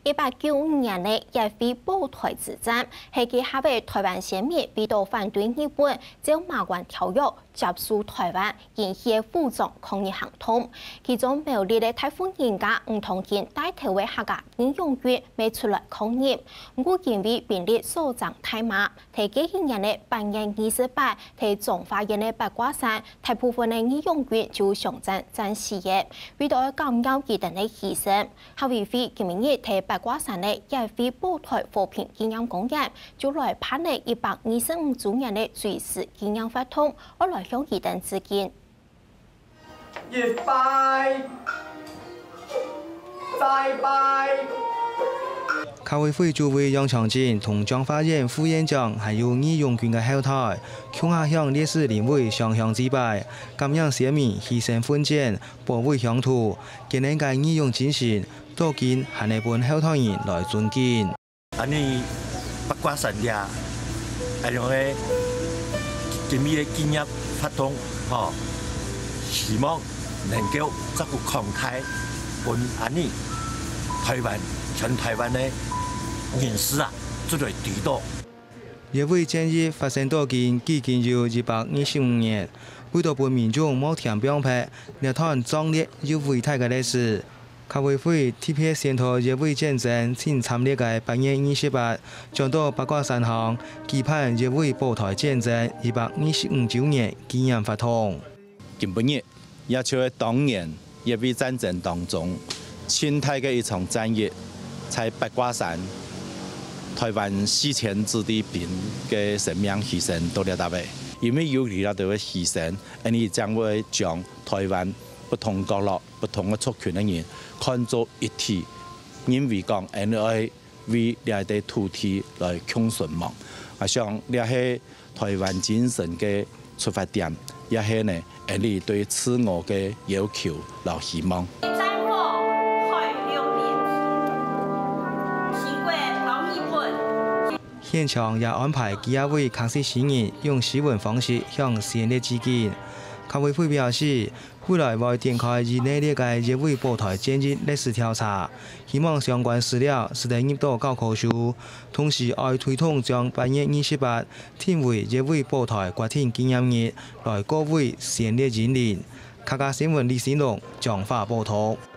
1895年的日菲保台之战，係佢下位台灣先民為到反對日本就馬關條約接收台灣，引起嘅武裝抗議行動。其中苗栗嘅台風人家吳同健帶頭嘅客家義勇軍未出來抗議，我認為兵力所長太馬，提幾年嘅8月28日，提中華人嘅八卦山，大部分嘅義勇軍就上陣戰死嘅，為到感恩佢哋嘅犧牲。後為非今明日提八卦山嘅日菲保台和平紀念公園，就來辦理125周年嘅追思紀念活動，我來向佢哋致敬。 一拜，再拜。 侨委會主委楊長進同彰化縣副縣長還有義勇軍嘅後台，共下向烈士靈位上香祭拜，感揚先民犧牲奮戰，保衛鄉土，今年嘅義勇精神，到今還係本後台人來尊敬。 安尼八卦山呀，係用嘅今日嘅紀念活動，希望能夠照顧抗台，本安尼台灣全台灣嘅人士啊，做嚟指導。 日菲戰役發生到今已經有125年，為到本民眾冇添병癖，熱談壯烈又偉大嘅歷史。侨委會特別宣導日菲戰爭正參列嘅8月28日，將到八卦山上舉辦日菲保台戰爭125周年紀念活動。 今晡日也就係當年日菲戰爭當中，清太嘅一場戰役，在八卦山，台灣4000子弟兵嘅生命犧牲到了大尾，因為有佢哋嘅犧牲，你將會將台灣不同角落、不同嘅族群嘅人看作一體，因為講愛為呢塊土地來共存亡。我想呢係台灣精神嘅出發點，也係呢你對自我嘅要求和希望。 現場也安排幾位客家新人用詩文方式向先烈致敬。僑委會表示，未來會展開以內列嘅日菲保台戰役歷史調查，希望相關資料是得入到教科書，同時愛推動將8月28日定為日菲保台國慶紀念日，來鼓勵先烈英靈。客家新聞李先龍彰化報道。